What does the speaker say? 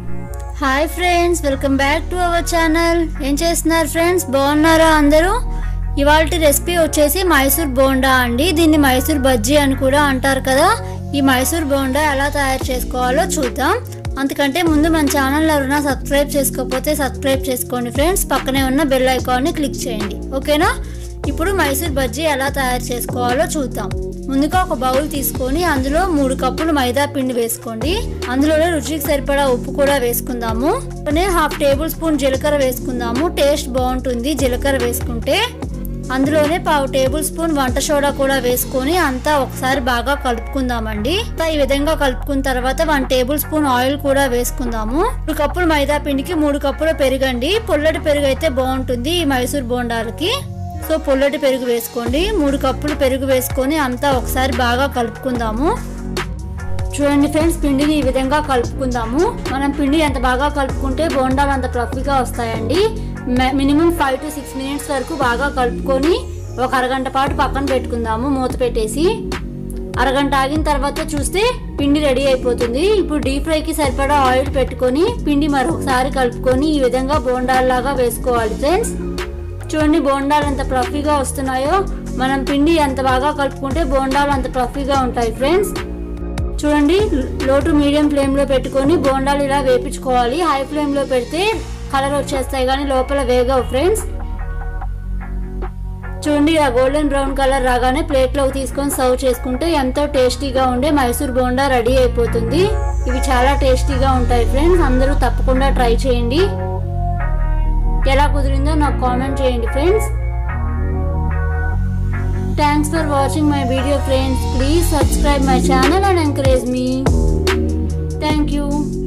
Hi friends, welcome back to our channel. ఏం చేస్తున్నారు friends? బాగున్నారా అందరూ? ఇవాల్టి రెసిపీ వచ్చేసి మైసూర్ బోండా అండి. దీన్ని మైసూర్ బజ్జీ అని కూడా అంటారు కదా. ఈ మైసూర్ బోండా ఎలా తయారు చేసుకోవాలో చూద్దాం. అంతకంటే ముందు మన ఛానల్ ఎవరైనా సబ్స్క్రైబ్ చేసుకోకపోతే సబ్స్క్రైబ్ చేసుకోండి ఫ్రెండ్స్. పక్కనే ఉన్న బెల్ ఐకాన్ని క్లిక్ చేయండి, ఓకేనా? ఇప్పుడు మైసూర్ బజ్జీ ఎలా తయారు చేసుకోవాలో చూద్దాం. ముందుగా ఒక బౌల్ తీసుకొని అందులో 3 కప్పులు మైదా పిండి వేసుకోండి. అందులోనే రుచికి సరిపడా ఉప్పు కూడా వేసుకుందాము. హాఫ్ టేబుల్ స్పూన్ జీలకర్ర వేసుకుందాము. టేస్ట్ బాగుంటుంది జీలకర్ర వేసుకుంటే. అందులోనే 1/2 టేబుల్ స్పూన్ వంట సోడా కూడా వేసుకొని అంతా ఒకసారి బాగా కలుపుకుందామండి. ఈ విధంగా కలుపుకున్న తర్వాత 1 టేబుల్ స్పూన్ ఆయిల్ కూడా వేసుకుందాము. 3 కప్పులు మైదా పిండికి 3 కప్పుల పెరుగండి. పుల్లటి పెరుగు అయితే బాగుంటుంది ఈ మైసూర్ బోండాలకి. సో పుల్లటి పెరుగు వేసుకోండి. 3 కప్పులు పెరుగు వేసుకొని అంతా ఒకసారి బాగా కలుపుకుందాము. చూడండి ఫ్రెండ్స్, పిండిని ఈ విధంగా కలుపుకుందాము. మనం పిండి ఎంత బాగా కలుపుకుంటే బోండాలు అంత ఫ్లఫీగా వస్తాయండి. మినిమం 5 to 6 మినిట్స్ వరకు బాగా కలుపుకొని ఒక అరగంట పాటు పక్కన పెట్టుకుందాము మూత పెట్టేసి. అరగంట ఆగిన తర్వాత చూస్తే పిండి రెడీ అయిపోతుంది. ఇప్పుడు డీప్ ఫ్రైకి సరిపడా ఆయిల్ పెట్టుకొని పిండి మరొకసారి కలుపుకొని ఈ విధంగా బోండాల్లాగా వేసుకోవాలి ఫ్రెండ్స్. చూడండి బోండాలు ఎంత ఫ్లఫీగా వస్తున్నాయో. మనం పిండి ఎంత బాగా కలుపుకుంటే బోండాలు అంత ఫ్లఫీగా ఉంటాయి ఫ్రెండ్స్. చూడండి, లో టు మీడియం ఫ్లేమ్లో పెట్టుకొని బోండాలు ఇలా వేపించుకోవాలి. హై ఫ్లేమ్లో పెడితే కలర్ వచ్చేస్తాయి కానీ లోపల వేగవు ఫ్రెండ్స్. చూడండి, ఇలా గోల్డెన్ బ్రౌన్ కలర్ రాగానే ప్లేట్లోకి తీసుకొని సర్వ్ చేసుకుంటే ఎంతో టేస్టీగా ఉండే మైసూర్ బోండా రెడీ అయిపోతుంది. ఇవి చాలా టేస్టీగా ఉంటాయి ఫ్రెండ్స్. అందరూ తప్పకుండా ట్రై చేయండి. ఎలా కుదిరిందో నాకు కామెంట్ చేయండి friends. Thanks for watching my video friends. Please subscribe my channel and encourage me. Thank you.